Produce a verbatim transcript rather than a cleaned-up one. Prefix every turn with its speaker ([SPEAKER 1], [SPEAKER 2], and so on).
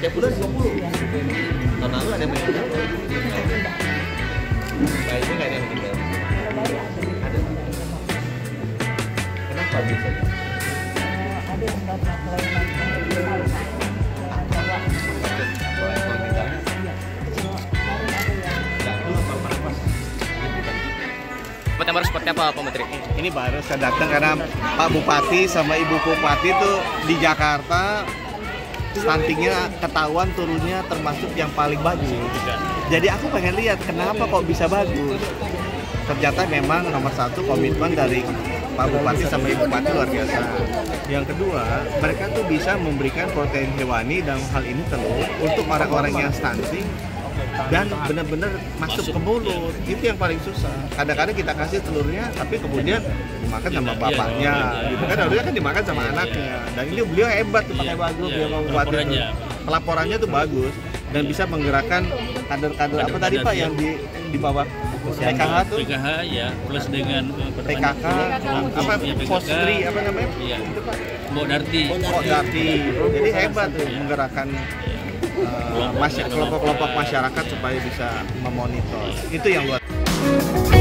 [SPEAKER 1] setiap bulan dua puluh. Tahun lalu ada yang meninggal. Kayaknya nggak ada yang meninggal. Ada. Kenapa bisa?
[SPEAKER 2] Ada yang karena kelainan Jawa.
[SPEAKER 3] Yang baru seperti apa Pak Menteri?
[SPEAKER 4] Ini baru saya datang karena Pak Bupati sama Ibu Bupati itu di Jakarta stuntingnya ketahuan turunnya termasuk yang paling bagus. Jadi aku pengen lihat kenapa kok bisa bagus. Ternyata memang nomor satu komitmen dari Pak Bupati sama Ibu Bupati luar biasa. Yang kedua, mereka tuh bisa memberikan protein hewani dalam hal ini telur untuk orang-orang yang stunting dan benar-benar masuk ke mulut. Itu yang paling susah. Kadang-kadang kita kasih telurnya tapi kemudian dimakan sama bapaknya gitu kan, harusnya kan dimakan sama anaknya. Dan ini beliau hebat tuh pakai bagus dia Pak Bupati itu. Pelaporannya tuh bagus dan bisa menggerakkan kader-kader apa tadi Pak yang di di bawah P K H tuh?
[SPEAKER 5] P K H ya, plus dengan
[SPEAKER 4] P K K, apa Postri apa namanya?
[SPEAKER 5] Iya. Mbok Darti.
[SPEAKER 4] Mbok Darti. Jadi hebat tuh menggerakkan uh, masyarakat, kelompok-kelompok masyarakat supaya bisa memonitor. Itu yang luar.